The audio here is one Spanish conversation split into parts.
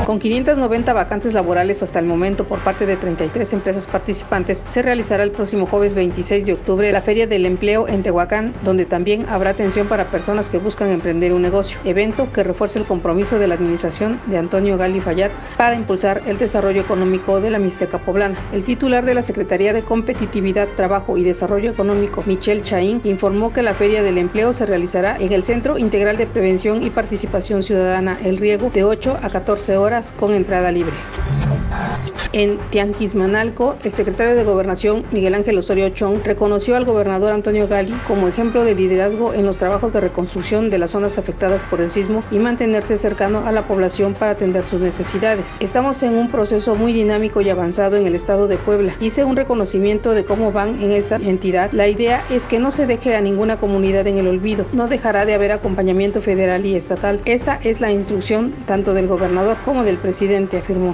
Con 590 vacantes laborales hasta el momento por parte de 33 empresas participantes, se realizará el próximo jueves 26 de octubre la Feria del Empleo en Tehuacán, donde también habrá atención para personas que buscan emprender un negocio, evento que refuerza el compromiso de la administración de Antonio Gali Fayad para impulsar el desarrollo económico de la Mixteca poblana. El titular de la Secretaría de Competitividad, Trabajo y Desarrollo Económico, Michelle Chaín, informó que la Feria del Empleo se realizará en el Centro Integral de Prevención y Participación Ciudadana El Riego de 8 a 14 horas con entrada libre. En Tianquismanalco, el secretario de Gobernación, Miguel Ángel Osorio Chong, reconoció al gobernador Antonio Gali como ejemplo de liderazgo en los trabajos de reconstrucción de las zonas afectadas por el sismo y mantenerse cercano a la población para atender sus necesidades. Estamos en un proceso muy dinámico y avanzado en el estado de Puebla. Hice un reconocimiento de cómo van en esta entidad. La idea es que no se deje a ninguna comunidad en el olvido. No dejará de haber acompañamiento federal y estatal. Esa es la instrucción tanto del gobernador como del presidente, afirmó.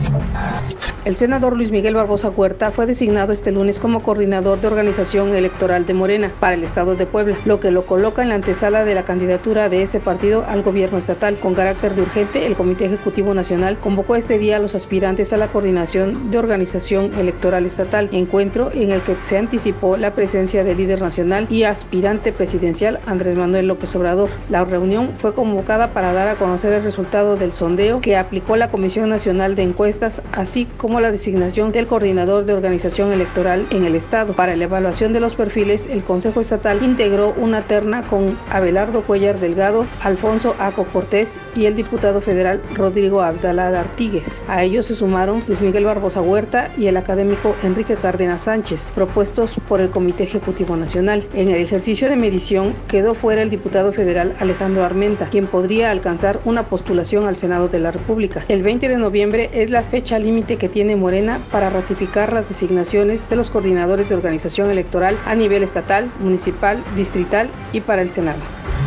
El senador Luis Miguel Barbosa Huerta fue designado este lunes como coordinador de organización electoral de Morena para el estado de Puebla, lo que lo coloca en la antesala de la candidatura de ese partido al gobierno estatal. Con carácter de urgente, el Comité Ejecutivo Nacional convocó este día a los aspirantes a la coordinación de organización electoral estatal, encuentro en el que se anticipó la presencia del líder nacional y aspirante presidencial Andrés Manuel López Obrador. La reunión fue convocada para dar a conocer el resultado del sondeo que aplicó la Comisión Nacional de Encuestas, así como la designación del coordinador de organización electoral en el estado. Para la evaluación de los perfiles, el Consejo Estatal integró una terna con Abelardo Cuellar Delgado, Alfonso Aco Cortés y el diputado federal Rodrigo Abdalá Artigues. A ellos se sumaron Luis Miguel Barbosa Huerta y el académico Enrique Cárdenas Sánchez, propuestos por el Comité Ejecutivo Nacional. En el ejercicio de medición quedó fuera el diputado federal Alejandro Armenta, quien podría alcanzar una postulación al Senado de la República. El 20 de noviembre es la fecha límite que tiene Morena para ratificar las designaciones de los coordinadores de organización electoral a nivel estatal, municipal, distrital y para el Senado.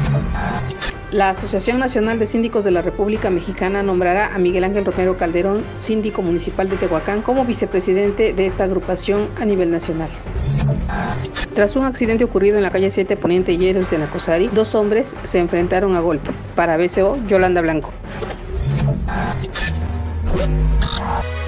La Asociación Nacional de Síndicos de la República Mexicana nombrará a Miguel Ángel Romero Calderón, síndico municipal de Tehuacán, como vicepresidente de esta agrupación a nivel nacional. Tras un accidente ocurrido en la calle 7 Poniente Hieros de Nacosari, 2 hombres se enfrentaron a golpes. Para BCO, Yolanda Blanco.